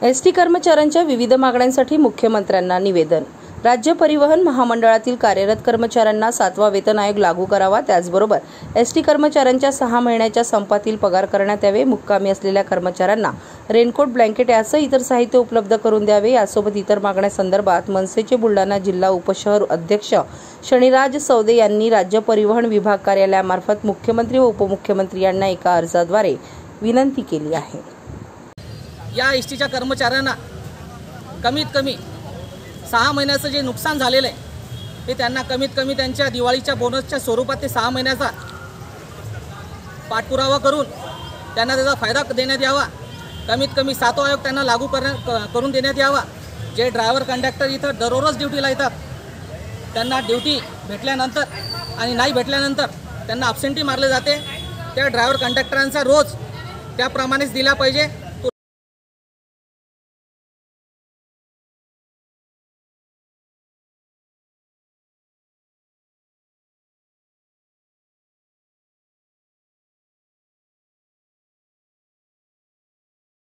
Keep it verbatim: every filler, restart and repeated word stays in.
S T कर्मचाऱ्यांच्या विविध मागण्यांसाठी मुख्यमंत्र्यांना निवेदन। राज्य परिवहन महामंडळातील कार्यरत कर्मचाऱ्यांना सातवा वेतन आयोग लागू करावा। त्याचबरोबर एस टी कर्मचाऱ्यांच्या सहा महिन्याच्या संपातील पगार करण्यात यावे। मुक्कामी असलेल्या कर्मचाऱ्यांना रेनकोट, ब्लँकेट यासह इतर साहित्य उपलब्ध करून द्यावे। यासोबत इतर मागण्यांसंदर्भात मनसेचे बुलढाणा जिल्हा उपशहर अध्यक्ष शनिराज सौदे यांनी राज्य परिवहन विभाग कार्यालयामार्फत मुख्यमंत्री व उपमुख्यमंत्री यांना एका अर्जाद्वारे विनंती केली आहे। या एस टीच्या कर्मचाऱ्यांना कमीत कमी सहा महिन्याचं जे नुकसान झालेलं आहे ते त्यांना कमीत कमी त्यांच्या दिवाळीच्या बोनसच्या स्वरूपात ते सहा महिन्याचा पाठपुरावा करून त्यांना त्याचा फायदा देण्यात यावा। कमीत कमी सातवा आयोग त्यांना लागू करण्या करून देण्यात यावा। जे ड्रायव्हर कंडक्टर इथं दररोज ड्युटीला येतात त्यांना ड्युटी भेटल्यानंतर आणि नाही भेटल्यानंतर त्यांना ॲब्सेंटी मारले जाते, त्या ड्रायव्हर कंडक्टरांचा रोज त्याप्रमाणेच दिला पाहिजे।